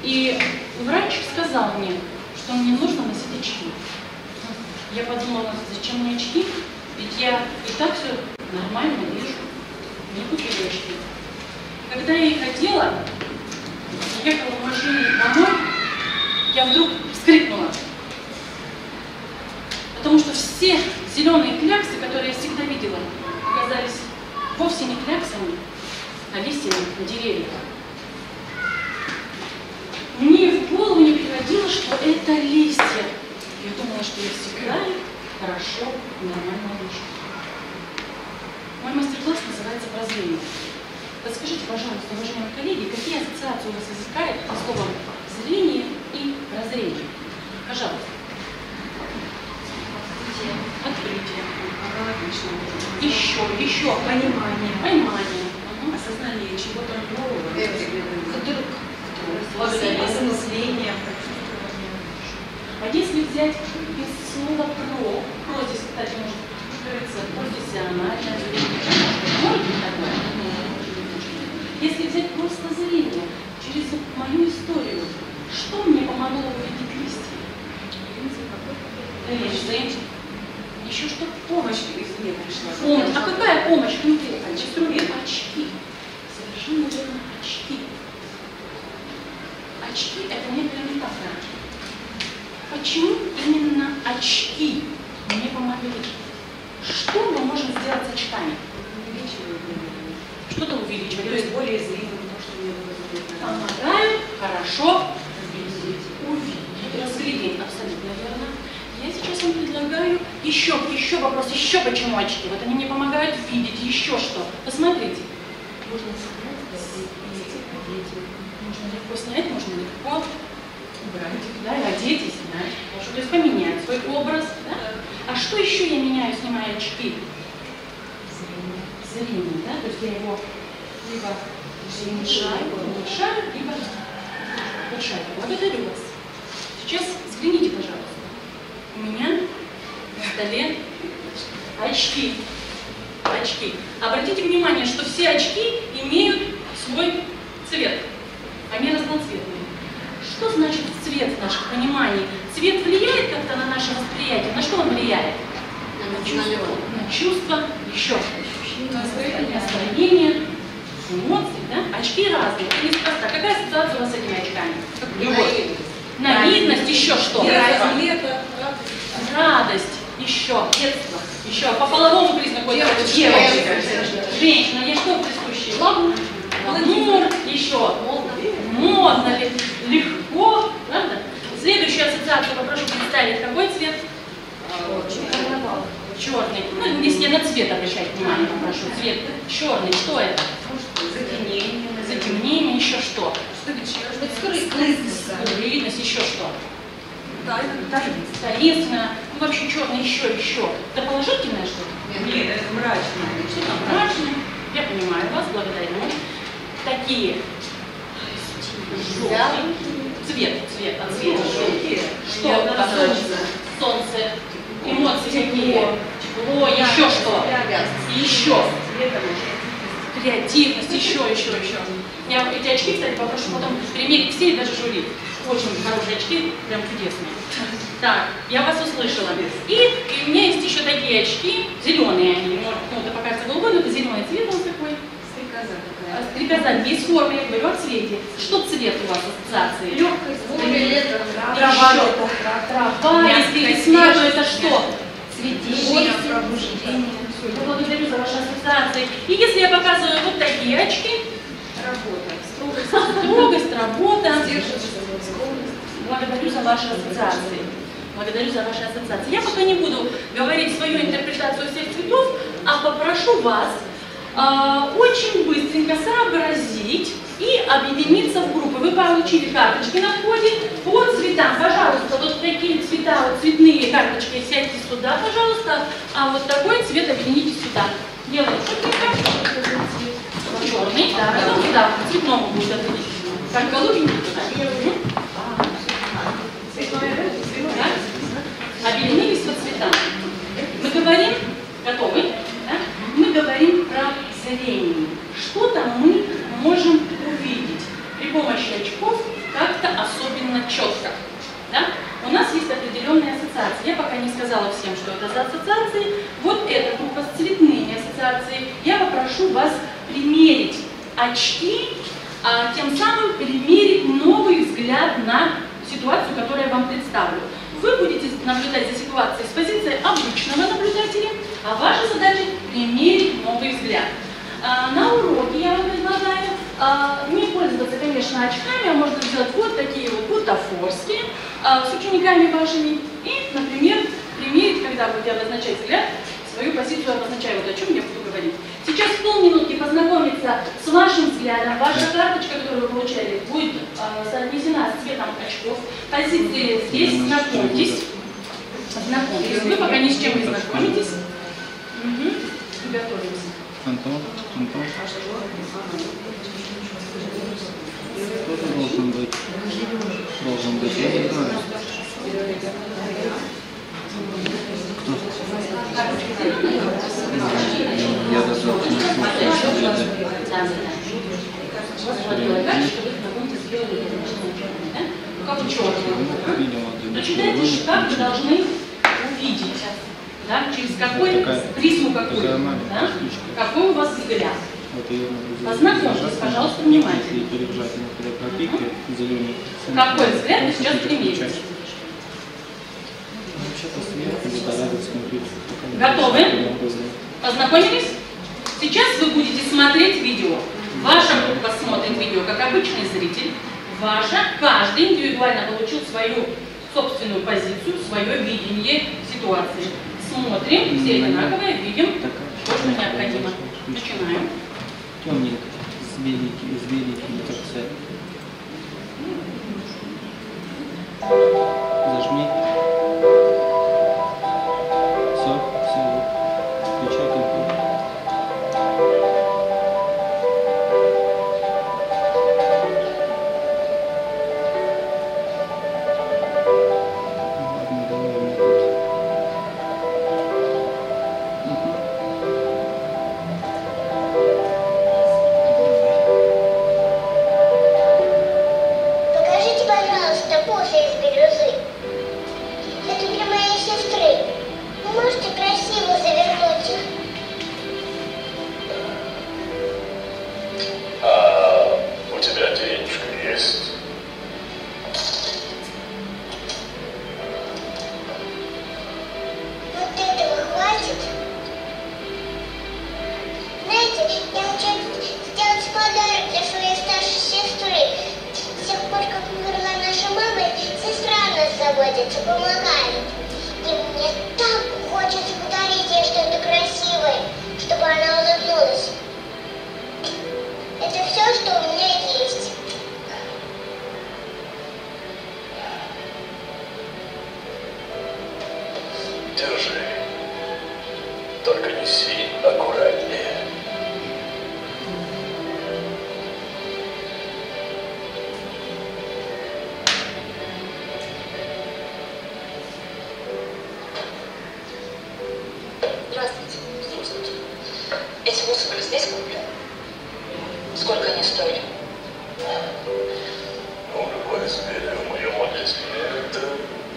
И врач сказал мне, что мне нужно носить очки. Я подумала, зачем мне очки? Ведь я и так все нормально вижу. Не купила очки. Когда я их одела, ехала в машине домой, я вдруг вскрикнула. Потому что все зеленые кляксы, которые я всегда видела, оказались вовсе не кляксами, а листьями на деревьях. Мне в голову не приходило, что это листья. Я думала, что я всегда хорошо и нормально вижу. Мой мастер-класс называется «Прозрение». Подскажите, пожалуйста, уважаемые коллеги, какие ассоциации у вас возникают со словом «зрение» и «прозрение»? Пожалуйста. Открытие. Отлично. Еще. Понимание. Осознание чего-то нового. Осмысление. А если взять без слова «про», здесь, кстати, может открыться профессиональное зрение. Может быть такое? Если взять просто зрение, через мою историю, что мне помогло увидеть листья? Конечно. Еще что? Помощь извне пришла. Помощь. А какая помощь конкретно? Инструмент. Очки. Совершенно верно, очки. Очки – это некая метафора. Почему именно очки мне помогли? Что мы можем сделать с очками? Что-то увеличивать. То есть более зримым, то, что мне было заметно. Помогают хорошо увидеть. Разглядеть, абсолютно верно. Я сейчас вам предлагаю еще вопрос, еще почему очки. Вот они мне помогают видеть еще что. Посмотрите. Можно снять, одеть. Можно легко снять, можно легко Убрать. да, и одеть, и снять. Хорошо, то есть поменять свой образ. Да? А что еще я меняю, снимая очки? Зрение, да? То есть я его либо уменьшаю, либо улучшаю. Благодарю вас. Сейчас взгляните, пожалуйста. У меня на столе очки. Очки. Обратите внимание, что все очки имеют свой цвет. Они разноцветные. Что значит цвет в нашем понимании? Цвет влияет как-то на наше восприятие? На что он влияет? На чувства, еще настроение, эмоции, да? Очки разные. Это неспроста. Какая ассоциация у вас с этими очками? Любовь. Наивность, еще что? Радость, еще, детство, еще по половому признаку девочка, женщина, ей что присуще? Гламур, еще, модно, легко, правда? Следующую ассоциацию попрошу представить. Какой цвет? Черный. Ну, если я на цвет обращать внимание, попрошу. Цвет черный, что это? Затемнение, еще что? Скрытность, еще что? Таинственно, ну вообще черное еще. Это положительное что-то? Нет, это мрачное. Что там мрачное? Я понимаю вас, благодарю. Такие желтые. Цвет, от цвета желтые. Что там? Солнце, эмоции какие? Тепло, еще что? Еще. Креативность, еще. Я эти очки, кстати, попрошу потом примерить все и даже жюри. Очень хорошие очки, прям чудесные. Так, я вас услышала. И у меня есть еще такие очки, зеленые они. Может, это покажется голубой, но это зеленый цвет он такой. Стрекоза, без формы, я говорю, о цвете. Что цвет у вас ассоциации? Легкость, Трава, если весна, то это что? цветение, пробуждение. Благодарю за ваши ассоциации. И если я показываю вот такие очки, строгость, работа. Благодарю за ваши ассоциации. Я пока не буду говорить свою интерпретацию всех цветов, а попрошу вас очень быстренько сообразить и объединиться в группы. Вы получили карточки на входе по цветам. Пожалуйста, вот такие цвета, вот цветные карточки, сядьте сюда, пожалуйста. А вот такой цвет объедините сюда. Делаем черный, да, потом сюда, по цветному будет отойти. Как голубенький туда. Объединились по цветам. Мы говорим, готовы, да? Мы говорим про зрение. Что-то мы можем увидеть при помощи очков, как-то показано четко. Да? У нас есть определенные ассоциации. Я пока не сказала всем, что это за ассоциации. Вот эта группа с цветными ассоциациями. Я попрошу вас примерить очки, тем самым примерить новый взгляд на ситуацию, которую я вам представлю. Вы будете наблюдать за ситуацией с позиции обычного наблюдателя, а ваша задача примерить новый взгляд. На уроке я вам предлагаю не пользоваться, конечно, очками, а можно сделать вот такие вот бутафорские с учениками вашими и, например, примерить, когда будете обозначать взгляд, свою позицию обозначаю, вот о чем я буду говорить. Сейчас полминутки познакомиться с вашим взглядом. Ваша карточка, которую вы получали, будет соотнесена с цветом очков. Позиции здесь, знакомьтесь. Знакомьтесь. Вы пока ни с чем не знакомитесь. Угу. Готовимся. Антон. Тоже должен быть. Я не знаю. Я даже не как черный. Прочитайте, как вы должны увидеть, да, через какой призму какую, да, какой у вас взгляд. Познакомьтесь, пожалуйста, внимательно. Какой взгляд вы сейчас примерите? Готовы? Познакомились? Сейчас вы будете смотреть видео. Ваша группа смотрит видео как обычный зритель. Каждый индивидуально получил свою собственную позицию, свое видение ситуации. Смотрим, все одинаковые, видим, что необходимо. Начинаем. Темненько, с беленьким, как цвет. Зажми. Все. Включай компьютер. Ладно, давай мне тут. Покажите, пожалуйста, кофе из бирюзы. Это для моей сестры. Вы можете красиво завернуть их? А у тебя денежка есть? Вот этого хватит? Знаете, я хочу сделать подарок для своей старшей сестры. С тех пор, как умерла наша мама, сестра о нас заботится, помогает. И мне так хочется подарить ей что-то красивое, чтобы она улыбнулась. Это все, что у меня есть. Держи. Только неси аккуратнее. Здравствуйте. Здравствуйте. Эти бусы были здесь куплены? Сколько они стоили? Ну, любое изделие в моем магазине — это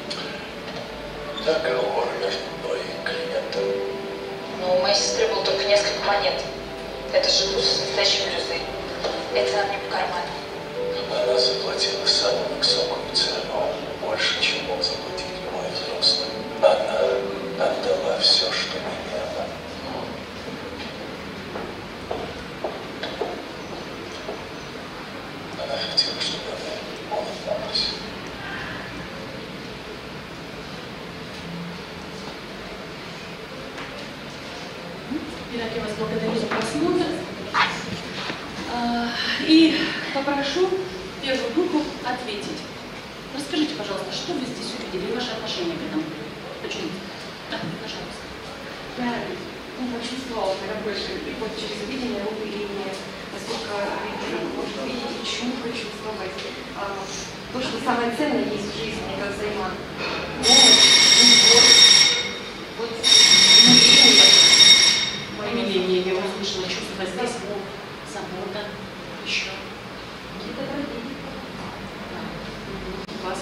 договор между мной и клиентом. Но у моей сестры было только несколько монет. Это же бусы с настоящей бирюзой. Это нам не по карману. Она заплатила самую высокую цену, больше, чем мог заплатить мой взрослый. Она отдала все, что имела. Она хотела, чтобы она улыбнулась. Итак, я вас благодарю за просмотр. И попрошу первую группу ответить. Расскажите, пожалуйста, что вы здесь увидели и ваше отношение к этому? Почему? Да, пожалуйста. Я почувствовала, наверное, больше вот через видение рук и линии, насколько может видеть и чувствовать, чувствовать. То, что самое ценное есть в жизни, это вот Умиление, я услышала чувство здесь, забота, еще. какие-то другие. У вас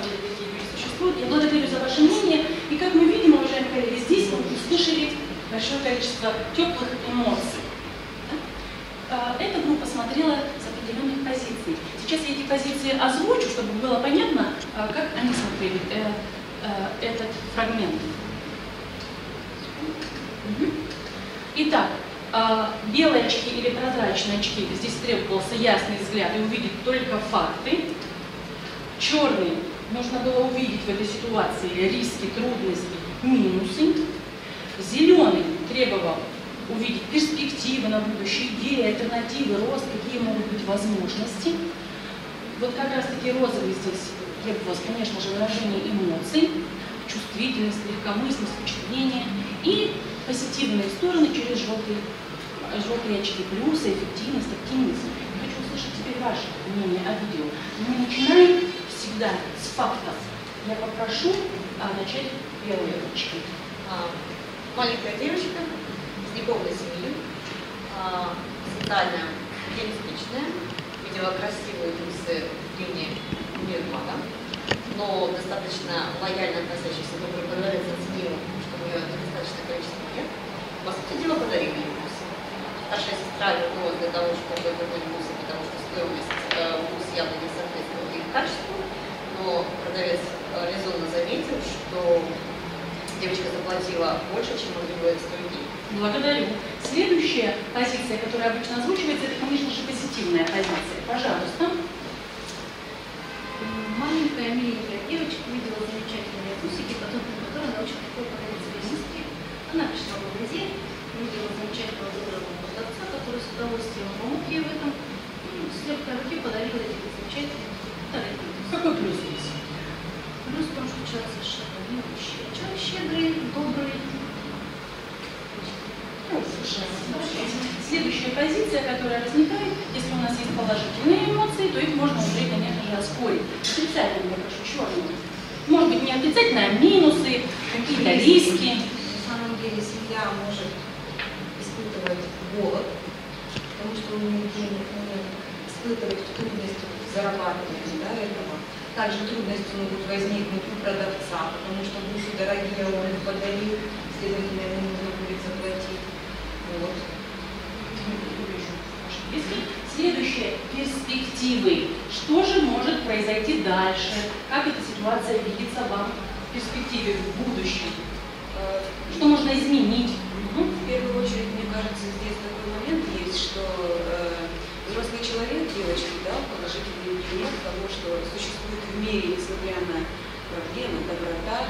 деле такие люди существуют. Я благодарю за ваше мнение. И как мы видим, уважаемые коллеги, здесь вы услышали большое количество теплых эмоций. Эта группа смотрела с определенных позиций. Сейчас я эти позиции озвучу, чтобы было понятно, как они смотрели этот фрагмент. Итак, белые очки или прозрачные очки, здесь требовался ясный взгляд и увидеть только факты. Черный, нужно было увидеть в этой ситуации риски, трудности, минусы. Зеленый требовал увидеть перспективы на будущее, идеи, альтернативы, рост, какие могут быть возможности. Вот как раз таки розовый здесь требовалось, конечно же, выражение эмоций, чувствительность, легкомысленность, впечатление и позитивные стороны через желтые очки, плюсы, эффективность, оптимизм. Я хочу услышать теперь ваше мнение о видео. Мы начинаем всегда с фактов. Я попрошу начать первые очки. Маленькая девочка из неполной семьи, социально реалистичная, видела красивые трусы в длине универмага, но достаточно лояльно относящийся добрый продавец оценил, что у нее недостаточное количество лет. По сути дела, подарил ей бусы. Старшая сестра вернулась для того, чтобы вернуть бусы, потому что стоимость бус явно не соответствовала их качеству, но продавец резонно заметил, что девочка заплатила больше, чем могли бы стоить деньги. Благодарю. Следующая позиция, которая обычно озвучивается, это, конечно же, позитивная позиция. Пожалуйста. Маленькая миленькая девочка увидела замечательные бусики, потом которой она очень легко подарить своей сестре. Она пришла в магазин, увидела замечательного доброго продавца, который с удовольствием помог ей в этом, и с легкой руки подарила эти замечательные подарки. Какой плюс здесь? Плюс в том, что человек совершенно любящий, человек щедрый, добрый. Следующая позиция, которая возникает, если у нас есть положительные эмоции, то их можно уже, конечно же, оспорить. Отрицательные, я прошу, черные. Может быть, не отрицательные, а минусы, какие-то риски. На самом деле семья может испытывать голод, потому что у нее денег нет, испытывать трудности в зарабатывании этого. Также трудности могут возникнуть у продавца, потому что бусы дорогие, он их подарил, следовательно, ему нужно будет заплатить. Вот. Следующее – перспективы. Что же может произойти дальше? Как эта ситуация видится вам в перспективе, в будущем? Что можно изменить? В первую очередь, мне кажется, здесь такой момент есть, что взрослый человек, девочки, да, положительный пример того, что существует в мире, несмотря на проблемы, доброта,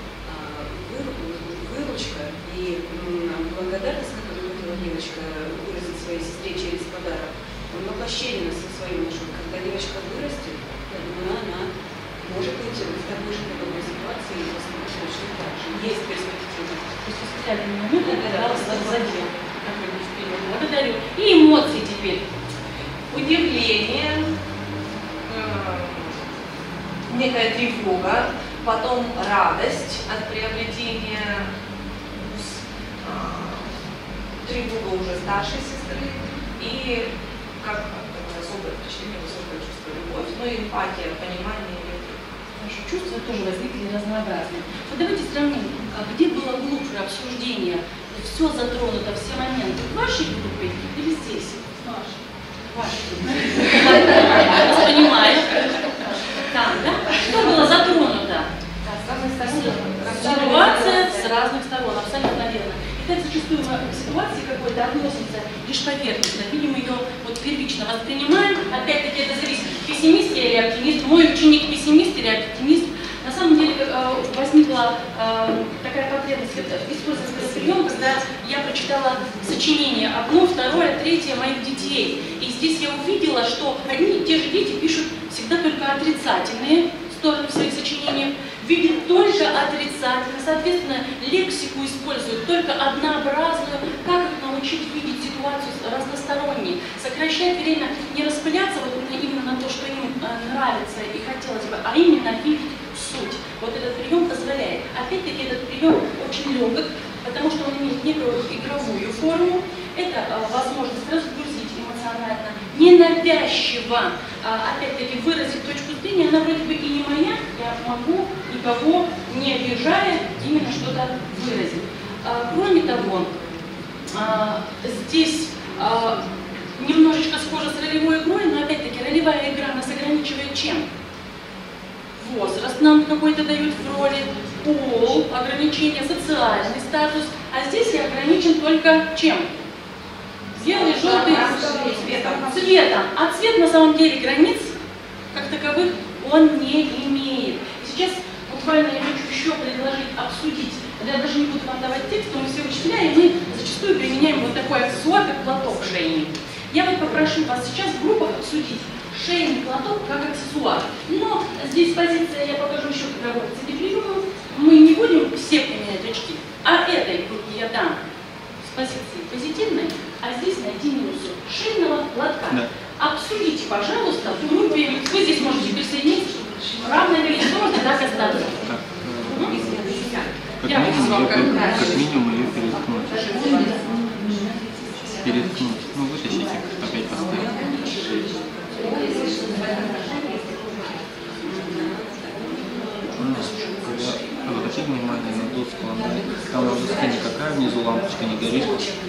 выручка и благодарность, которую хотела девочка выразить своей сестре через подарок, воплощение со своим мужем. Когда девочка вырастет, я думаю, она может быть в такой же подобной ситуации и посмотреть точно так же. Есть перспектива. То есть воспитательный момент оказался задел. Благодарю. И эмоции теперь. Удивление, некая тревога, потом радость от приобретения, тревога уже старшей сестры и как особое впечатление, высокое чувство любовь, но и эмпатия, понимание. Наши чувства тоже возникли разнообразные. Вот давайте сравним, где было глубже обсуждение, все затронуто, все моменты в вашей группе или здесь? Вашей. Я понимаю. Там, да? Что было затронуто? Ситуация с разных сторон, абсолютно верно. И так зачастую мы к ситуации какой-то относимся лишь поверхностно, видим ее вот первично воспринимаем. Опять-таки это зависит, пессимист я или оптимист, мой ученик пессимист или оптимист. На самом деле возникла такая потребность использовать этот прием, когда я прочитала сочинение одно, второе, третье моих детей. И здесь я увидела, что одни и те же дети пишут всегда только отрицательные стороны в своих сочинениях, видят только отрицательно, соответственно, лексику используют только однообразную, как их научить видеть ситуацию разносторонней, сокращать время, не распыляться вот именно на то, что им нравится и хотелось бы, а именно видеть суть. Вот этот прием позволяет. Опять-таки этот прием очень легок, потому что он имеет некую игровую форму. Это возможность разгрузить эмоционально, ненавязчиво, опять-таки выразить точку зрения, она вроде бы и не моя, я могу, никого не обижая, именно что-то выразить. Кроме того, здесь немножечко схоже с ролевой игрой, но опять-таки ролевая игра нас ограничивает чем? Возраст нам какой-то дают в роли, пол, ограничение, социальный статус, а здесь я ограничен только чем? Белый, желтый, цветом. А цвет на самом деле границ, как таковых, он не имеет. И сейчас буквально я хочу еще предложить обсудить, я даже не буду вам давать текст, но мы все учителя, и мы зачастую применяем вот такой аксессуар, как платок шейный. Я вот попрошу вас сейчас в группах обсудить шейный платок как аксессуар. Но здесь позиция, я покажу еще, как работать с этим приемом. Мы не будем все применять очки, а этой группе я дам с позиции позитивной, а здесь найти минусы шейного платка. Да. Обсудите, пожалуйста, в группе, вы здесь можете присоединиться, равное количество, можно так остаться. Как минимум ее переткнуть. Переткнуть. Ну, вытащите, опять поставить. Обратите внимание на доску. Там на доске никакая, внизу лампочка не горит.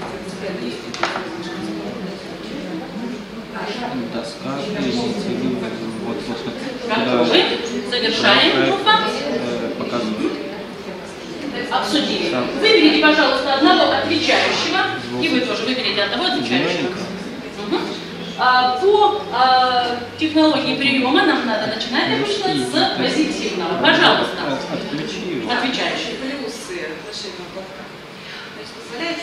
Доска, вот завершаем группа. Показываю. Обсудили. Выберите, пожалуйста, одного отвечающего, и вы тоже выберите одного отвечающего. По технологии приема нам надо начинать обычно с позитивного. Пожалуйста. Отвечающий. Плюсы отношения платка. Значит, позволяет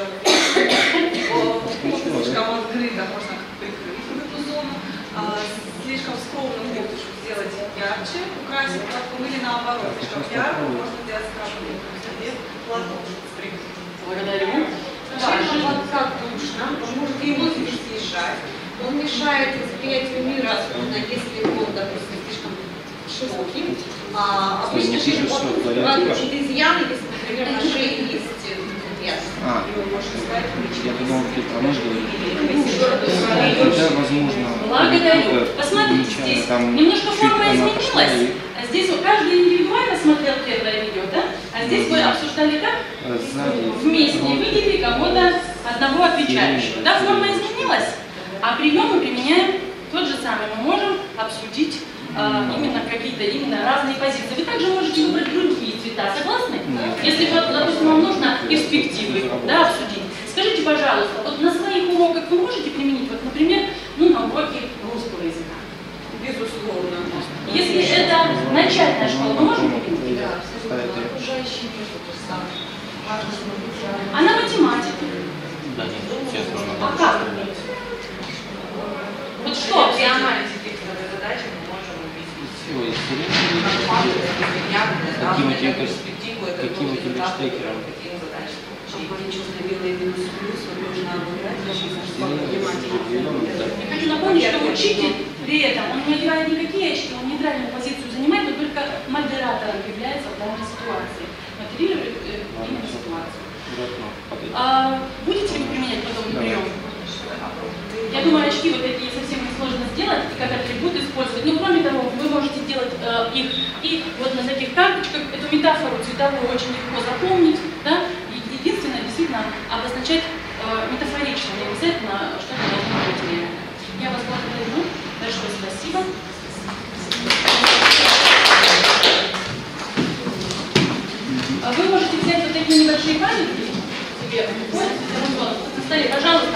слишком открыто, можно прикрыть эту зону. Слишком скромным воздухом сделать ярче, украсить платком или наоборот, слишком ярко можно сделать скромным. Платок прикрыть. Благодарю. Шейный платок душно, он может и воздух съезжать. Он мешает восприятию мира, особенно если он, допустим, слишком широкий. Обычно шейный платок бывают очень изъяны, если, например, на шее есть ясно. Я подумал, ты про мышь говоришь. Да, возможно. Благодарю. Посмотрите, здесь немножко форма изменилась. Здесь вот каждый индивидуально смотрел первое видео, да? А здесь вы обсуждали как? Вместе видели кого-то одного отвечающего. Да, форма изменилась, а прием мы применяем тот же самый. Мы можем обсудить именно какие-то разные позиции. Вы также можете выбрать другие цвета, согласны? Если, допустим, вам нужно перспективы, да, обсудить. Скажите, пожалуйста, вот на своих уроках вы можете применить, вот, например, на уроке русского языка? Безусловно. Если это начальная школа, мы можем применить? А на математике? Да нет, честно. А как? Вот что? При анализе текстовой задачи мы можем объяснить. Каким у тебя штекером? Черно-белый минус плюс, нужно Я хочу напомнить, что учитель при этом, он не одевает никакие очки, он нейтральную позицию занимает, он только модератором является в данной ситуации. Моделирует именно ситуацию. Будете ли вы применять подобный прием? Я думаю, очки вот такие совсем несложно сделать, и как атрибут использовать. Но кроме того, вы можете делать их и вот на таких карточках. Эту метафору цветовую очень легко запомнить, да? Единственное, действительно, обозначать метафорично, не обязательно что-то должно быть реально. Я вас благодарю. Большое спасибо. Вы можете взять вот такие небольшие памятки себе, на столе, пожалуйста.